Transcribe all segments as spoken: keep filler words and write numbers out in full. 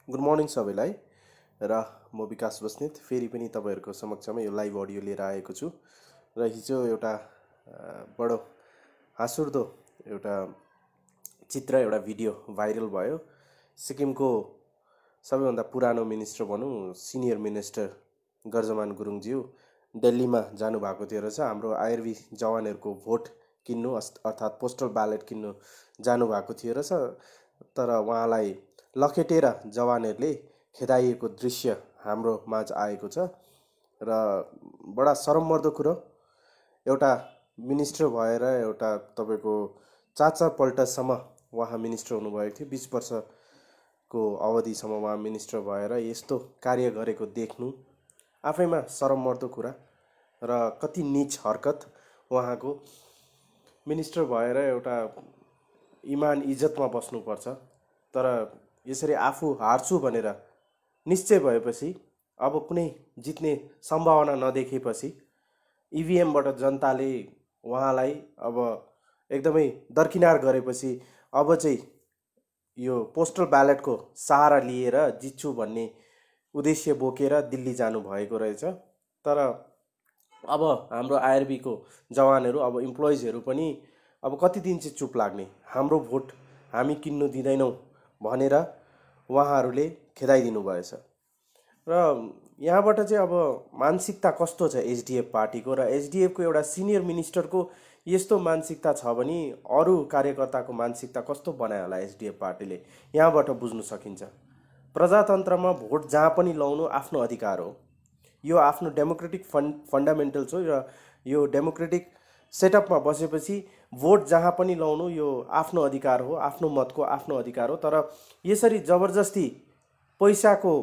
Good morning सबैलाई र म विकास बस्नेत फेरि पनि तपाईँहरूको समक्षमा यो लाइभ अडियो लिएर आएको छु। र हिजो एउटा बडो हाँसउठ्दो एउटा चित्र एउटा भिडियो भाइरल भयो। सिक्किमको सबैभन्दा पुरानो मिनिस्टर भनौँ सिनियर मिनिस्टर गर्जमान गुरुङज्यू दिल्लीमा जानुभएको थियो रहेछ। हाम्रो आइआरबी जवानहरूको भोट किन्नु अर्थात् पोस्टल ब्यालेट किन्नु जानुभएको थियो रहेछ। तर उहाँलाई लखेटेर जवानहरूले खेदाइएको दृश्य हाम्रो माझ आएको छ र बडा शरममर्दो कुरो। एउटा मिनिस्टर भएर एउटा तपाईँको चार चार पल्टसम्म उहाँ मिनिस्टर हुनुभएको थियो। बिस वर्षको अवधिसम्म उहाँ मिनिस्टर भएर यस्तो कार्य गरेको देख्नु आफैमा शरममर्दो कुरा र कति नीच हरकत। उहाँको मिनिस्टर भएर एउटा इमान इज्जतमा बस्नुपर्छ, तर यसरी आफू हार्छु भनेर निश्चय भएपछि अब कुनै जित्ने सम्भावना नदेखेपछि इभिएमबाट जनताले उहाँलाई अब एकदमै दरकिनार गरेपछि अब चाहिँ यो पोस्टल ब्यालेटको सहारा लिएर जित्छु भन्ने उद्देश्य बोकेर दिल्ली जानु भएको रहेछ। तर अब हाम्रो आइआरबीको जवानहरू अब इम्प्लोइजहरू पनि अब कति दिन चाहिँ चुप लाग्ने, हाम्रो भोट हामी किन्नु दिँदैनौँ भनेर उहाँहरूले खेदाइदिनु भएछ। र यहाँबाट चाहिँ अब मानसिकता कस्तो छ एसडिएफ पार्टीको र एसडिएफको एउटा सिनियर मिनिस्टरको यस्तो मानसिकता छ भने अरू कार्यकर्ताको मानसिकता कस्तो बनायो होला एसडिएफ पार्टीले, यहाँबाट बुझ्नु सकिन्छ। प्रजातन्त्रमा भोट जहाँ पनि लाउनु आफ्नो अधिकार हो, यो आफ्नो डेमोक्रेटिक फन्ड फन्डामेन्टल्स हो र यो डेमोक्रेटिक सेटअपमा बसेपछि भोट जहाँ पनि लाउनु यो आफ्नो अधिकार हो, आफ्नो मतको आफ्नो अधिकार हो। तर यसरी जबरजस्ती पैसाको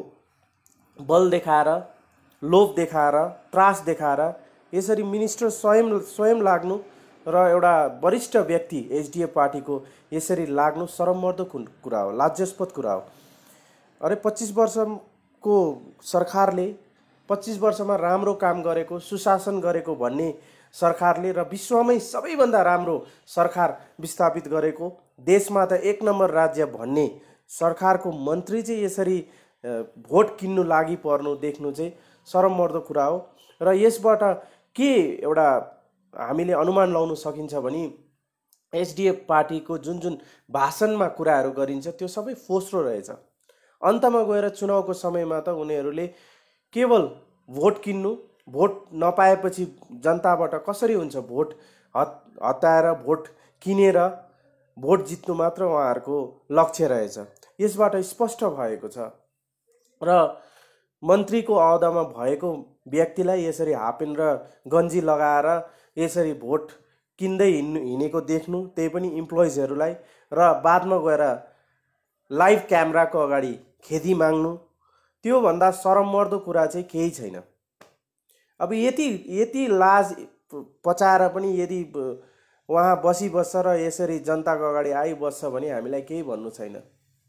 बल देखाएर, लोभ देखाएर, त्रास देखाएर यसरी मिनिस्टर स्वयं स्वयं लाग्नु र एउटा वरिष्ठ व्यक्ति एसडिएफ पार्टीको यसरी लाग्नु शरममर्दो कुरा हो, लाज्यास्पद कुरा हो। अरे पच्चिस वर्षको सरकारले पच्चिस वर्षमा राम्रो काम गरेको, सुशासन गरेको भन्ने सरकारले र विश्वमै सबैभन्दा राम्रो सरकार विस्थापित गरेको, देशमा त एक नम्बर राज्य भन्ने सरकारको मन्त्री चाहिँ यसरी भोट किन्नु लागि पर्नु देख्नु चाहिँ शरममर्दो कुरा हो। र यसबाट के एउटा हामीले अनुमान लाउन सकिन्छ भने एसडिएफ पार्टीको जुन जुन भाषणमा कुराहरू गरिन्छ त्यो सबै फोस्रो रहेछ। अन्तमा गएर चुनावको समयमा त उनीहरूले केवल भोट किन्नु, भोट नपाएपछि जनताबाट कसरी हुन्छ भोट हत हताएर भोट किनेर भोट जित्नु मात्र उहाँहरूको लक्ष्य रहेछ। यसबाट स्पष्ट भएको छ। र मन्त्रीको अहदामा भएको व्यक्तिलाई यसरी हापेन र गन्जी लगाएर यसरी भोट किन्दै हिँड्नु हिँडेको देख्नु, त्यही पनि इम्प्लोइजहरूलाई, र बादमा गएर लाइभ क्यामेराको अगाडि खेदी माग्नु, त्योभन्दा शरममर्दो कुरा चाहिँ केही छैन। अब यति यति लाज पचाएर पनि यदि उहाँ बसिबस्छ र यसरी जनताको अगाडि आइबस्छ भने हामीलाई केही भन्नु छैन।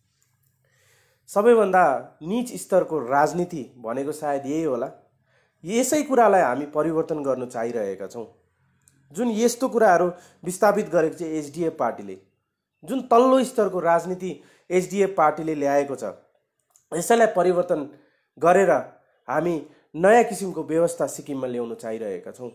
सबैभन्दा नीच स्तरको राजनीति भनेको सायद यही होला। यसै कुरालाई हामी परिवर्तन गर्न चाहिरहेका छौँ। जुन यस्तो कुराहरू विस्थापित गरेको चाहिँ एसडिएफ पार्टीले, जुन तल्लो स्तरको राजनीति एसडिएफ पार्टीले ल्याएको छ, यसैलाई परिवर्तन गरेर हामी नयाँ किसिमको व्यवस्था सिक्किममा ल्याउन चाहिरहेका छौँ।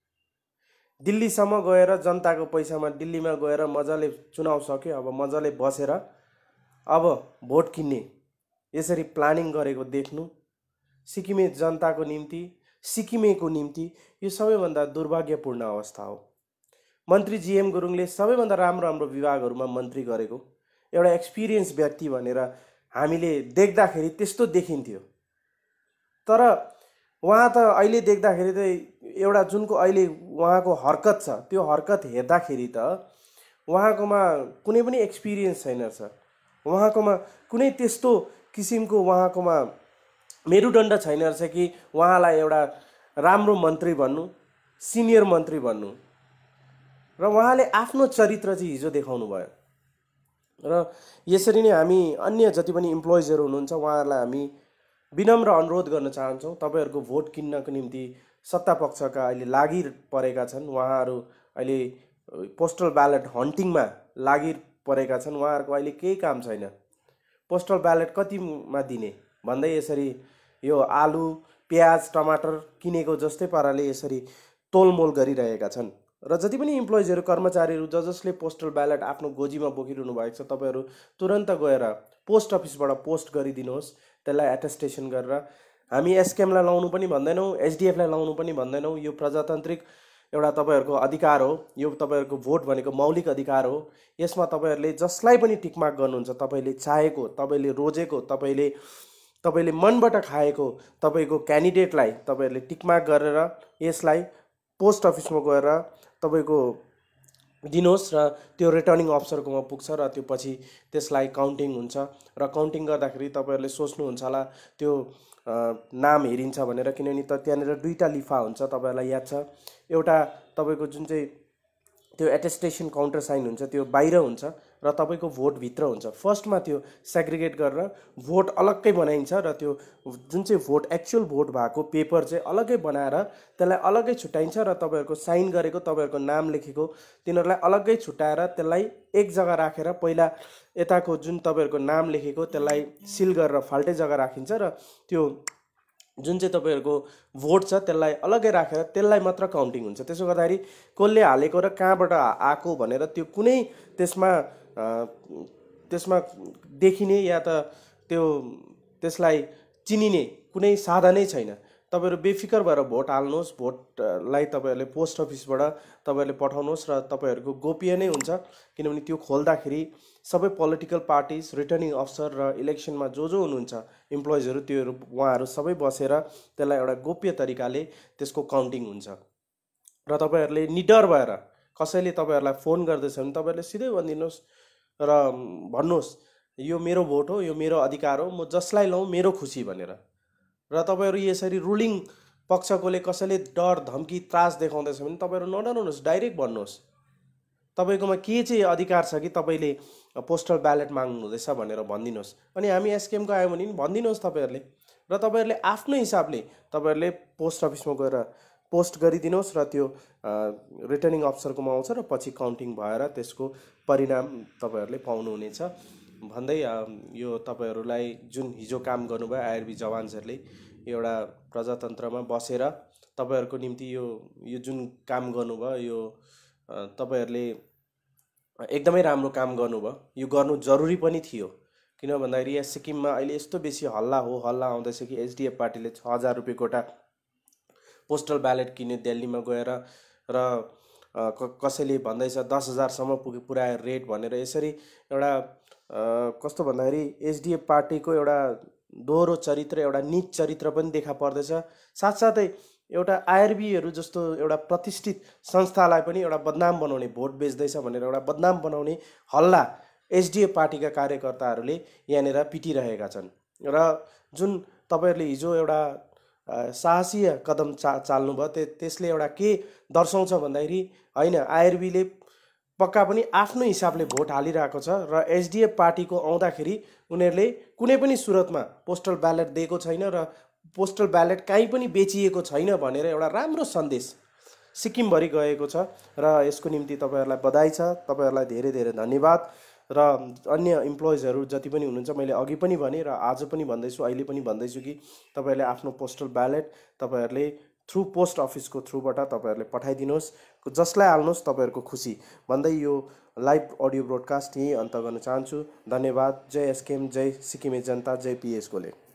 दिल्लीसम्म गएर जनताको पैसामा दिल्लीमा गएर मजाले चुनाव सक्यो, अब मजाले बसेर अब भोट किन्ने यसरी प्लानिङ गरेको देख्नु सिक्किमे जनताको निम्ति, सिक्किमेको निम्ति यो सबैभन्दा दुर्भाग्यपूर्ण अवस्था हो। मन्त्री जीएम गुरुङले सबैभन्दा राम्रो राम्रो विभागहरूमा मन्त्री गरेको एउटा एक्सपिरियन्स व्यक्ति भनेर हामीले देख्दाखेरि त्यस्तो देखिन्थ्यो। तर उहाँ त अहिले देख्दाखेरि त एउटा जुनको अहिले उहाँको हरकत छ, त्यो हरकत हेर्दाखेरि त उहाँकोमा कुनै पनि एक्सपिरियन्स छैन रहेछ। उहाँकोमा कुनै त्यस्तो किसिमको उहाँकोमा मेरुदण्ड छैन रहेछ कि उहाँलाई एउटा राम्रो मन्त्री भन्नु, सिनियर मन्त्री भन्नु। र उहाँले आफ्नो चरित्र चाहिँ हिजो देखाउनु भयो। र यसरी नै हामी अन्य जति पनि इम्प्लोइजहरू हुनुहुन्छ उहाँहरूलाई हामी विनम्र अनुरोध गर्न चाहन्छौँ, तपाईँहरूको भोट किन्नको निम्ति सत्तापक्षका अहिले लागि परेका छन्। उहाँहरू अहिले पोस्टल ब्यालेट हन्टिङमा लागि परेका छन्। उहाँहरूको अहिले केही काम छैन। पोस्टल ब्यालेट कतिमा दिने भन्दै यसरी यो आलु प्याज टमाटर किनेको जस्तै पाराले यसरी तोलमोल गरिरहेका छन्। र जति पनि इम्प्लोइजहरू कर्मचारीहरू ज जसले पोस्टल ब्यालेट आफ्नो गोजीमा बोकिरहनु भएको छ तपाईँहरू तुरन्त गएर पोस्ट अफिसबाट पोस्ट गरिदिनुहोस्, त्यसलाई एटेस्टेसन गरेर। हामी एसकेएमलाई लाउनु पनि भन्दैनौँ, एसडिएफलाई लाउनु पनि भन्दैनौँ। यो प्रजातान्त्रिक एउटा तपाईँहरूको अधिकार हो, यो तपाईँहरूको भोट भनेको मौलिक अधिकार हो। यसमा तपाईँहरूले जसलाई पनि टिकमार्क गर्नुहुन्छ, तपाईँले चाहेको, तपाईँले रोजेको, तपाईँले तपाईँले मनबाट खाएको तपाईँको क्यान्डिडेटलाई तपाईँहरूले टिकमार्क गरेर यसलाई पोस्ट अफिसमा गएर तपाईँको दिनुहोस् र त्यो रिटर्निङ अफिसरकोमा पुग्छ र त्यो पछि त्यसलाई काउन्टिङ हुन्छ। र काउन्टिङ गर्दाखेरि तपाईँहरूले सोच्नुहुन्छ होला त्यो नाम हेरिन्छ भनेर, किनभने त त्यहाँनिर दुईवटा लिफा हुन्छ, तपाईँहरूलाई याद छ। एउटा तपाईँको जुन चाहिँ त्यो एटेस्टेसन काउन्टर साइन हुन्छ त्यो बाहिर हुन्छ र तपाईँको भोटभित्र हुन्छ। फर्स्टमा त्यो सेग्रिगेट गरेर भोट अलग्गै बनाइन्छ र त्यो जुन चाहिँ भोट एक्चुअल भोट भएको पेपर चाहिँ अलग्गै बनाएर त्यसलाई अलग्गै छुट्याइन्छ र तपाईँहरूको साइन गरेको तपाईँहरूको नाम लेखेको तिनीहरूलाई अलग्गै छुट्याएर त्यसलाई एक जग्गा राखेर पहिला यताको जुन तपाईँहरूको नाम लेखेको त्यसलाई सिल गरेर फाल्टै जग्गा राखिन्छ र त्यो जुन चाहिँ तपाईँहरूको भोट छ त्यसलाई अलग्गै राखेर त्यसलाई मात्र काउन्टिङ हुन्छ। त्यसो गर्दाखेरि कसले हालेको र कहाँबाट आएको भनेर त्यो कुनै त्यसमा त्यसमा देखिने या त त्यो त्यसलाई चिनिने कुनै साधनै छैन। तपाईँहरू बेफिकर भएर भोट हाल्नुहोस्, भोटलाई तपाईँहरूले पोस्ट अफिसबाट तपाईँहरूले पठाउनुहोस् र तपाईँहरूको गोप्य नै हुन्छ, किनभने त्यो खोल्दाखेरि सबै पोलिटिकल पार्टिज, रिटर्निङ अफिसर र इलेक्सनमा जो जो हुनुहुन्छ इम्प्लोइजहरू त्योहरू उहाँहरू सबै बसेर त्यसलाई एउटा गोप्य तरिकाले त्यसको काउन्टिङ हुन्छ। र तपाईँहरूले निडर भएर कसैले तपाईँहरूलाई फोन गर्दैछ भने तपाईँहरूले सिधै भनिदिनुहोस् र भन्नुहोस् यो मेरो भोट हो, यो मेरो अधिकार हो, म जसलाई लाउँ मेरो खुसी भनेर। र तपाईँहरू यसरी रुलिङ पक्षकोले कसैले डर धम्की त्रास देखाउँदैछ भने तपाईँहरू नडराउनुहोस्, डाइरेक्ट भन्नुहोस् तपाईँकोमा के चाहिँ अधिकार छ कि तपाईँले पोस्टल ब्यालेट माग्नु हुँदैछ भनेर भनिदिनुहोस्। अनि हामी एसकेएमको आयो भने भनिदिनुहोस् तपाईँहरूले, र तपाईँहरूले आफ्नो हिसाबले तपाईँहरूले पोस्ट अफिसमा गएर पोस्ट गरिदिनुहोस् र त्यो रिटर्निङ अफिसरकोमा आउँछ र पछि काउन्टिङ भएर त्यसको परिणाम तपाईँहरूले पाउनुहुनेछ भन्दै यो तपाईँहरूलाई जुन हिजो काम गर्नुभयो आइआरबी जवान्सहरूले एउटा प्रजातन्त्रमा बसेर तपाईँहरूको निम्ति यो यो जुन काम गर्नुभयो यो तपाईँहरूले एकदमै राम्रो काम गर्नुभयो। यो गर्नु जरुरी पनि थियो, किन भन्दाखेरि यहाँ सिक्किममा अहिले यस्तो बेसी हल्ला हो हल्ला आउँदैछ कि एसडिएफ पार्टीले छ हजार रुपियाँ गोटा पोस्टल ब्यालेट किन्यो दिल्लीमा गएर र कसैले भन्दैछ दस हजारसम्म पुगे पुऱ्यायो रेट भनेर। यसरी एउटा कस्तो भन्दाखेरि एसडिएफ पार्टीको एउटा दोहोरो चरित्र, एउटा नीच चरित्र पनि देखा पर्दैछ। साथसाथै एउटा आइआरबीहरू जस्तो एउटा प्रतिष्ठित संस्थालाई पनि एउटा बदनाम बनाउने, भोट बेच्दैछ भनेर एउटा बदनाम बनाउने हल्ला एसडिएफ पार्टीका कार्यकर्ताहरूले यहाँनिर पिटिरहेका छन्। र जुन तपाईँहरूले हिजो एउटा साहसीय कदम चा चाल्नुभयो त्यो त्यसले एउटा के दर्शाउँछ भन्दाखेरि होइन आइआरबीले पक्का पनि आफ्नो हिसाबले भोट हालिरहेको छ र एसडिएफ पार्टीको आउँदाखेरि उनीहरूले कुनै पनि सुरतमा पोस्टल ब्यालेट दिएको छैन र पोस्टल ब्यालेट कहीँ पनि बेचिएको छैन भनेर एउटा राम्रो सन्देश सिक्किमभरि गएको छ र यसको निम्ति तपाईँहरूलाई बधाई छ, तपाईँहरूलाई धेरै धेरै धन्यवाद। र अन्य इम्प्लोइजहरू जति पनि हुनुहुन्छ मैले अघि पनि भने र आज पनि भन्दैछु, अहिले पनि भन्दैछु कि तपाईँहरूले आफ्नो पोस्टल ब्यालेट तपाईँहरूले थ्रु पोस्ट अफिसको थ्रुबाट तपाईँहरूले पठाइदिनुहोस्, जसलाई हाल्नुहोस् तपाईँहरूको खुसी भन्दै यो लाइभ अडियो ब्रोडकास्ट यहीँ अन्त गर्न चाहन्छु। धन्यवाद। जय एसकेएम, जय सिक्किमे जनता, जय पिएस गोले।